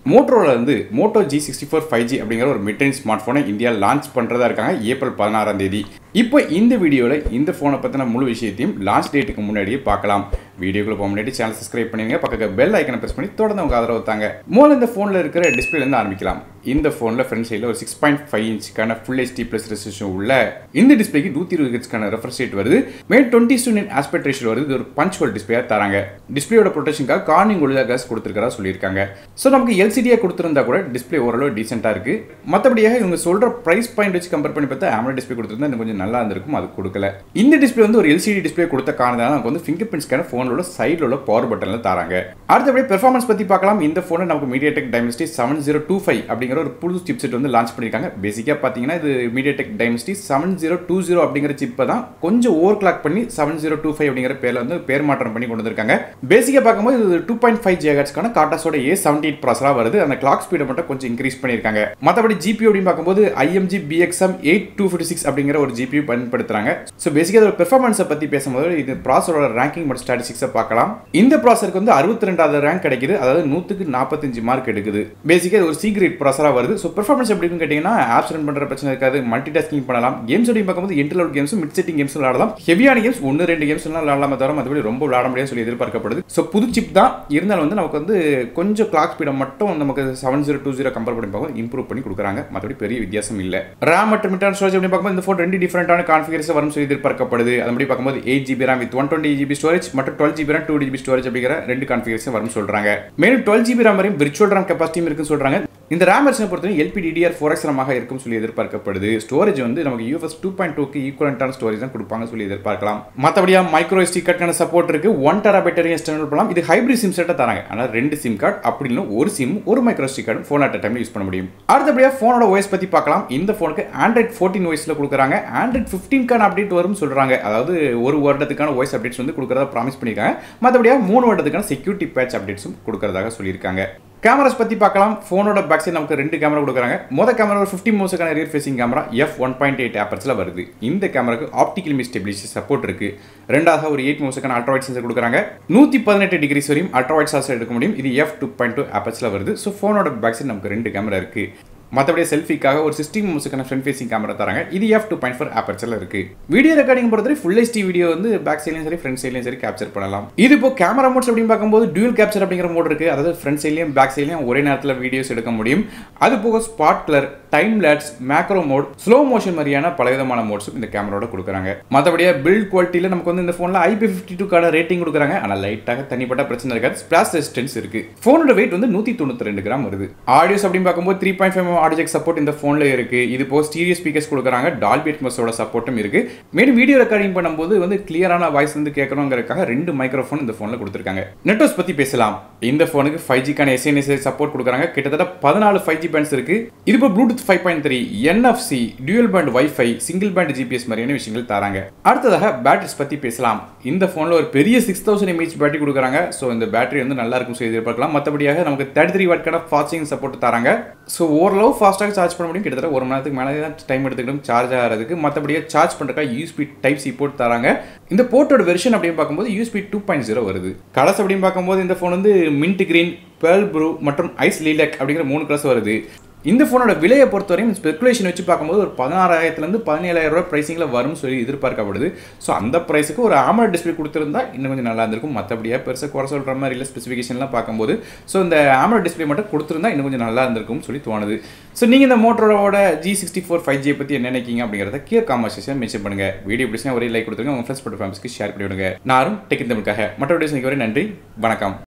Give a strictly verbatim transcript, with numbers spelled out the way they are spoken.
Motorola வந்து Moto G sixty-four five G அப்படிங்கிற ஒரு மிட் ரேஞ்ச் ஸ்மார்ட் போனை இந்தியா லான்ச் பண்றதா இருக்காங்க ஏப்ரல் பதினாறாம் தேதி. இப்போ இந்த வீடியோல இந்த போனை பத்தின முழு விஷயத்தையும் லான்ச் டேட்டுக்கு முன்னாடியே பார்க்கலாம். வீடியோக்குள்ள போக முன்னாடி சேனல் சப்ஸ்கிரைப் பண்ணுங்க, பக்கத்துல பெல் ஐகானை பிரஸ் பண்ணி தொடர்ந்து உங்க ஆதரவு தாங்க. முதல்ல இந்த போன்ல இருக்கிற டிஸ்ப்ளேல இருந்து ஆரம்பிக்கலாம். இந்த போன்ல ஃப்ரண்ட் சைடுல ஒரு சிக்ஸ் பாயிண்ட் ஃபைவ் இன்ச்சுக்கான ஃபுல் ஹெச்டி பிளஸ் ரெசல்யூஷன் உள்ள இந்த டிஸ்ப்ளேக்கு நூற்றி இருபது ஹெர்ட்ஸ்க்கான ரெஃப்ரெஷ் ரேட் வருது. மே twenty to nine aspect ratio வருது. இது ஒரு பஞ்ச் ஹோல் டிஸ்ப்ளேயா தராங்க. டிஸ்ப்ளேயோட ப்ரொடெக்ஷனுக்காக கார்னிங் ஒளியா கிளாஸ் கொடுத்திருக்கறதா சொல்லியிருக்காங்க. சோ நமக்கு எல்சிடியா கொடுத்திருந்தா கூட டிஸ்ப்ளே ஓரளவு டீசென்ட்டா இருக்கு. மத்தபடியாக இவங்க சொல்ற பிரைஸ் பாயிண்ட் வச்சு கம்பேர் பண்ணி பார்த்தா AMOLED டிஸ்ப்ளே கொடுத்திருந்தா இன்னும் கொஞ்சம் நல்லா இருந்திருக்கும். அது கொடுக்கல. இந்த டிஸ்ப்ளே வந்து ஒரு எல்சிடி டிஸ்ப்ளே கொடுத்த காரணத்தால நமக்கு வந்து ஃபிங்கர் பிரிண்ட் ஸ்கேனர் போனோட சைடுல உள்ள பவர் பட்டன்ல தராங்க. அடுத்தபடி பெர்ஃபார்மன்ஸ் பத்தி பார்க்கலாம். இந்த போனை நமக்கு MediaTek Dimensity seven zero two five அப்படிங்கிற ஒரு புது சிப்செட் வந்து லான்ச் பண்ணிருக்காங்க. பேசிக்கா பாத்தீங்கன்னா இது MediaTek Dimensity seven zero two zero அப்படிங்கிற சிப்பை தான் கொஞ்சம் ஓவர் கிளாக் பண்ணி seven zero two five அப்படிங்கிற பேர்ல வந்து பேர் மாற்றம் பண்ணி கொண்டு வந்திருக்காங்க. பேசிக்கா பார்க்கும்போது இது two point five gigahertz கான காட்டாஸோட A seventy-eight ப்ராசஸரா வருது. அந்த கிளாக் ஸ்பீடை மட்டும் கொஞ்சம் இன்க்ரீஸ் பண்ணிருக்காங்க. மத்தபடி ஜி பி யூ அப்படின்னு பார்க்கும்போது I M G B X M eight two five six அப்படிங்கிற ஒரு ஜி பி யூ பயன்படுத்துறாங்க. சோ பேசிக்கா இதோட பெர்ஃபார்மன்ஸை பத்தி பேசும்போது இது ப்ராசஸரோட ரேங்கிங் மற்றும் ஸ்டாட்டிஸ்டிக்ஸை பார்க்கலாம். இந்த ப்ராசஸருக்கு வந்து அறுபத்தி ரெண்டாவது ரேங்க் கிடைக்குது. அதாவது நூற்றுக்கு நாற்பத்தஞ்சு மார்க் எடுக்குது. பேசிக்கா இது ஒரு சி கிரேட் ப்ராசஸரா வருது. சோ பெர்ஃபார்மன்ஸ் எப்படின்னு கேட்டீங்கன்னா ஆப்ஸ் ரன் பண்ற பிரச்சனை இருக்காது. மல்டி டாஸ்கிங் பண்ணலாம். கேம்ஸ் ஓடி பார்க்கும்போது entry level games, mid setting games விளையாடலாம். ஹெவியான கேம்ஸ் ஒன்னு ரெண்டு கேம்ஸ் எல்லாம் விளையாடலாம தவிர மத்தபடி ரொம்ப விளையாட முடியாதுன்னு சொல்லி எதிர்பார்க்கப்படுது. சோ புது சிப் தான் இருந்தாலும் வந்து நமக்கு வந்து கொஞ்சம் கிளாக் ஸ்பீடை மட்டும் நமக்கு seven zero two zero compare பண்ணி பார்க்கும்போது இம்ப்ரூவ் பண்ணி கொடுக்குறாங்க. மத்தபடி பெரிய வித்தியாசம் இல்ல. RAM மற்றும் இன்டர்னல் ஸ்டோரேஜ் அப்படி பார்க்கும்போது இந்த ஃபோன் ரெண்டு டிஃபரெண்டான கான்ஃபிகரேஷன் வரும் சொல்லி எதிர்பார்க்கப்படுது. அதன்படி பார்க்கும்போது eight G B RAM with one twenty G B storage மற்றும் twelve G B RAM two D B storage அப்படிங்கிற ரெண்டு கான்ஃபிகரேஷன் வரும் சொல்றாங்க. மேலும் twelve G B RAM வரையும் விர்ச்சுவல் RAM கெபாசிட்டியும் இருக்குன்னு சொல்றாங்க. இந்த RAM வெர்ஷனை பொறுத்தவரை L P D D R four X RAM ஆக இருக்கும் சொல்லி எதிர்பார்க்கப்படுது. ஸ்டோரேஜ் வந்து நமக்கு U F S two point two க்கு ஈக்குவலன்ட்டான ஸ்டோரேஜ் தான் கொடுப்பாங்க சொல்லி எதிர்பார்க்கலாம். மத்தபடியா மைக்ரோ எஸ் டி கார்டுக்கான சப்போர்ட் இருக்கு. one terabyte வரையும் எக்ஸ்டர்னல் பண்ணலாம். இது ஹைபிரிட் சிம் செட்டா தராங்க. ஆனா ரெண்டு சிம் கார்டு அப்படி இல்ல ஒரு சிம் ஒரு micro S D card phone at டைம்ல யூஸ் பண்ண முடியும். அடுத்தபடியா போனோட O S பத்தி பார்க்கலாம். இந்த போனுக்கு Android fourteen O S ல கொடுக்குறாங்க. Android fifteen கான அப்டேட் வரும் சொல்றாங்க. அதாவது ஒரு வருடத்துக்கான O S அப்டேட்ஸ் வந்து கொடுக்கறதா ப்ராமிஸ் பண்ணிருக்காங்க. மத்தபடியா மூணு வருடத்துக்கான செக்யூரிட்டி பேட்ச் அப்டேட்ஸும் கொடுக்கறதாக சொல்லியிருக்காங்க. கேமராஸ் பத்தி பார்க்கலாம். போனோட பேக் சைடு நமக்கு ரெண்டு கேமரா கொடுக்குறாங்க. மொத கேமரா ஒரு fifty மெகாபிக்சலுக்கான rear facing camera f one point eight ஆப்பர்ச்சர்ல வருது. இந்த கேமராக்கு ஆப்டிகல் இமேஜ் ஸ்டெபிலிட்டி சப்போர்ட் இருக்கு. ரெண்டாவது ஒரு eight மெகாபிக்சலுக்கான அல்ட்ரா வைட் சென்சார் கொடுக்குறாங்க. one eighteen டிகிரிஸ் வரையும் அல்ட்ரா வைட் சென்சார் எடுக்க முடியும். இது f two point two ஆப்பர்ச்சர்ல வருது. சோ போனோட பேக் சைடு நமக்கு ரெண்டு கேமரா இருக்கு. மத்தபடி செல்ஃபிக்காக ஒரு sixty மெகாபிக்சலுக்கான ஃப்ரண்ட் ஃபேசிங் கேமரா தராங்க. இது f two point four ஆப்பர்ச்சர்ல இருக்கு. வீடியோ ரெக்கார்டிங் பொறுத்தவரை ஃபுல் ஹெச்டி வீடியோ வந்து பேக் சைடுலயும் சரி ஃப்ரண்ட் சைடுலயும் சரி கேப்சர் பண்ணலாம். இது இப்போ கேமரா மோட்ஸ் அப்படின்னு பார்க்கும்போது டூயல் கேப்சர் அப்படிங்கிற மோட் இருக்கு. அதாவது ஃப்ரண்ட் சைடுலயும் பேக் சைடுலயும் ஒரே நேரத்துல வீடியோஸ் எடுக்க முடியும். அது போக spot colour, time lapse, macro mode, slow motion மாதிரியான பலவிதமான மோட்ஸும் இந்த கேமராவோட கொடுக்குறாங்க. மத்தபடியா பில்ட் குவாலிட்டியில நமக்கு வந்து இந்த போன்ல I P fifty two கான ரேட்டிங் கொடுக்குறாங்க. ஆனா லைட்டாக தனிப்பட்ட பிரச்சனை இருக்காது. ஸ்பிளாஷ் ரெசிஸ்டன்ஸ் இருக்கு. போனோட வெயிட் வந்து one ninety-two கிராம் வருது. ஆடியோஸ் அப்படின்னு பார்க்கும்போது three point five millimeter audio jack support இந்த போன்ல இருக்கு. இது போ ஸ்டீரியோ ஸ்பீக்கர்ஸ் கொடுக்குறாங்க. டால்பி அட்மாஸோட சப்போர்ட்டும் இருக்கு. மேலும் வீடியோ ரெக்கார்டிங் பண்ணும்போது வந்து கிளியரான வாய்ஸ் வந்து கேட்கணுங்கிறதுக்காக ரெண்டு மைக்ரோஃபோன் இந்த போன்ல கொடுத்திருக்காங்க. நெட்வொர்க்ஸ் பத்தி பேசலாம். இந்த போனுக்கு five G கான S N S சப்போர்ட் கொடுக்குறாங்க. கிட்டத்தட்ட பதினாலு five G பேண்ட்ஸ் இருக்கு. இது இப்போ Bluetooth five point three, N F C, dual band Wi-Fi, single band G P S மாதிரியான விஷயங்கள் தராங்க. அடுத்ததாக பேட்டரிஸ் பத்தி பேசலாம். இந்த போன்ல ஒரு பெரிய six thousand milliamp பேட்டரி கொடுக்குறாங்க. சோ இந்த பேட்டரி வந்து நல்லா இருக்கும் சொல்லி எதிர்பார்க்கலாம். மத்தபடியாக நமக்கு thirty-three watt கான ஃபாஸ்ட் சார்ஜிங் சப்போர்ட் தராங்க. சோ ஓரளவு ஃபாஸ்ட்டாக சார்ஜ் பண்ண முடியும். கிட்டத்தட்ட ஒரு மணி நேரத்துக்கு மேலே தான் டைம் எடுத்துக்கிடும் சார்ஜ் ஆகிறதுக்கு. மற்றபடியே சார்ஜ் பண்ணுறதுக்காக U S B type C port தராங்க. இந்த போர்ட்டோட வெர்ஷன் அப்படின்னு பார்க்கும்போது U S B two point zero வருது. கலர்ஸ் அப்படின்னு பார்க்கும்போது இந்த ஃபோன் வந்து மின்ட் கிரீன், பேர்ல் ப்ளூ மற்றும் ஐஸ் லீலக் அப்படிங்கிற மூணு கலர்ஸ் வருது. இந்த போனோட விலையை பொறுத்தவரையும் ஸ்பெகுலேஷன் வச்சு பார்க்கும்போது ஒரு பதினாறாயிரத்துல இருந்து பதினேழாயிரம் ரூபாய் பிரைசிங்ல வரும் சொல்லி எதிர்பார்க்கப்படுது. ஸோ அந்த பிரைஸுக்கு ஒரு AMOLED டிஸ்பிளே கொடுத்திருந்தா இன்னும் கொஞ்சம் நல்லா இருந்திருக்கும். மற்றபடியாக பெருசாக குறை சொல்ற மாதிரி இல்லை ஸ்பெசிஃபிகேஷன்லாம் பார்க்கும்போது. ஸோ இந்த AMOLED டிஸ்பிளே மட்டும் கொடுத்திருந்தா இன்னும் கொஞ்சம் நல்லா இருந்திருக்கும் சொல்லி தோணுது. ஸோ நீங்கள் இந்த மோட்டரோட G sixty-four five G பற்றி என்ன நினைக்கிங்க அப்படிங்கிறத கீழே காமெண்ட் செக்ஷன் மென்ஷன் பண்ணுங்க. வீடியோ பிடிச்சா ஒரே லைக் கொடுத்துருங்க. உங்கள் ஃப்ரெண்ட்ஸ் மற்றும் ஃபேமிலிஸ்க்கு ஷேர் பண்ணி விடுங்க. நானும் டெக் தமிழுக்காக மற்ற வீடியோஸ் வரை நன்றி, வணக்கம்.